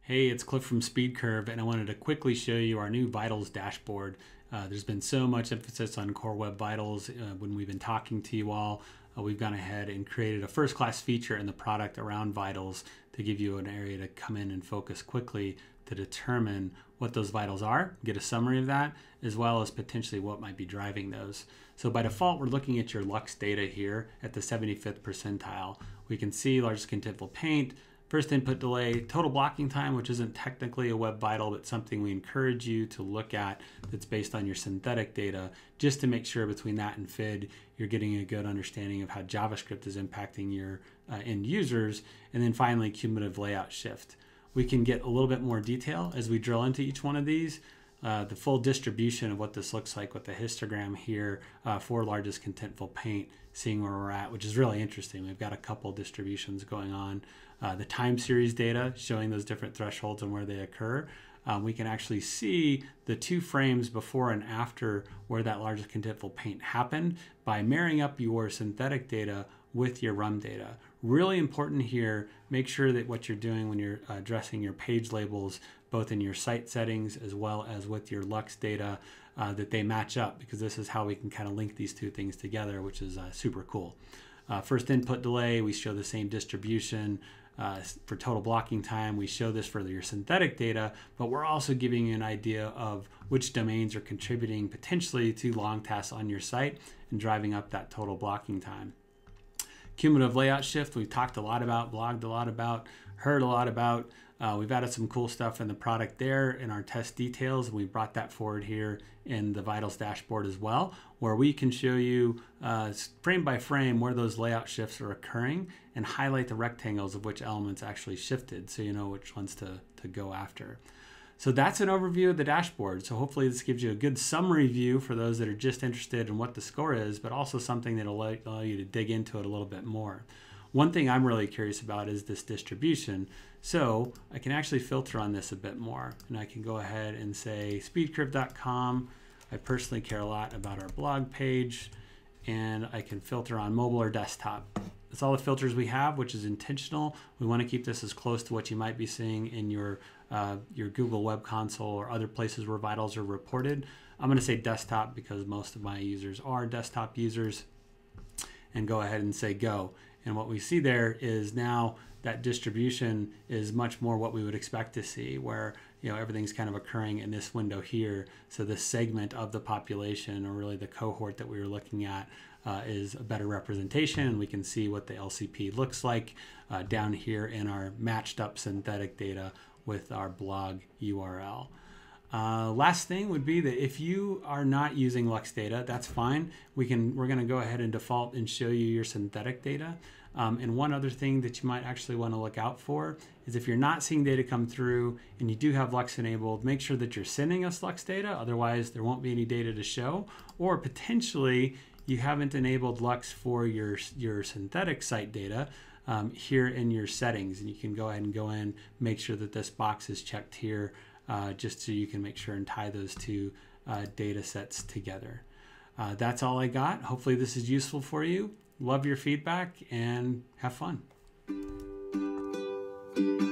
Hey, it's Cliff from SpeedCurve, and I wanted to quickly show you our new Vitals dashboard. There's been so much emphasis on Core Web Vitals when we've been talking to you all. We've gone ahead and created a first-class feature in the product around Vitals to give you an area to come in and focus quickly to determine what those vitals are, get a summary of that, as well as potentially what might be driving those. So by default, we're looking at your Lux data here at the 75th percentile. We can see largest contentful paint, first input delay, total blocking time, which isn't technically a web vital, but something we encourage you to look at that's based on your synthetic data, just to make sure between that and FID, you're getting a good understanding of how JavaScript is impacting your end users. And then finally, cumulative layout shift. We can get a little bit more detail as we drill into each one of these. The full distribution of what this looks like with the histogram here for largest contentful paint, seeing where we're at, which is really interesting. We've got a couple distributions going on. The time series data showing those different thresholds and where they occur. We can actually see the 2 frames before and after where that largest contentful paint happened by marrying up your synthetic data with your RUM data. Really important here, make sure that what you're doing when you're addressing your page labels, both in your site settings as well as with your Lux data, that they match up, because this is how we can kind of link these 2 things together, which is super cool. First input delay, we show the same distribution. For total blocking time, we show this for your synthetic data, but we're also giving you an idea of which domains are contributing potentially to long tasks on your site and driving up that total blocking time. Cumulative layout shift, we've talked a lot about, blogged a lot about, heard a lot about. We've added some cool stuff in the product there in our test details. We brought that forward here in the Vitals dashboard as well, where we can show you frame by frame where those layout shifts are occurring and highlight the rectangles of which elements actually shifted, so you know which ones to go after. So that's an overview of the dashboard. So hopefully this gives you a good summary view for those that are just interested in what the score is, but also something that will allow you to dig into it a little bit more. One thing I'm really curious about is this distribution. So I can actually filter on this a bit more, and I can go ahead and say speedcurve.com. I personally care a lot about our blog page, and I can filter on mobile or desktop. That's all the filters we have, which is intentional. We want to keep this as close to what you might be seeing in your Google Web Console or other places where vitals are reported. I'm going to say desktop because most of my users are desktop users, and go ahead and say go. And what we see there is now that distribution is much more what we would expect to see, where everything's kind of occurring in this window here. So this segment of the population, or really the cohort that we were looking at, is a better representation, and we can see what the LCP looks like down here in our matched up synthetic data with our blog URL. Last thing would be that if you are not using Lux data, that's fine. We're going to go ahead and default and show you your synthetic data. And one other thing that you might actually want to look out for is if you're not seeing data come through and you do have Lux enabled, make sure that you're sending us Lux data. Otherwise, there won't be any data to show. Or potentially, you haven't enabled Lux for your synthetic site data here in your settings. And you can go ahead and go in, make sure that this box is checked here, just so you can make sure and tie those 2 data sets together. That's all I got. Hopefully this is useful for you. Love your feedback and have fun.